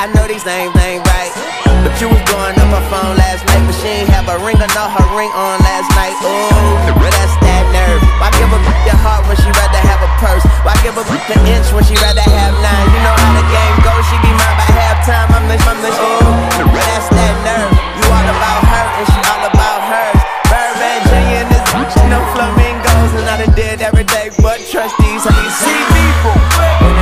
I know these names ain't right. But you was blowing up her phone last night, but she ain't have a ring or not her ring on last night. Ooh, but that's that nerve. Why give a your heart when she rather have a purse? Why give a an inch when she rather have 9? You know how the game goes, she be mine by halftime. I'm the ooh, but that's that nerve. You all about her and she all about hers. Birdman Jr. and this bitch, no flamingos, and I done did every day but trust these. How you see people?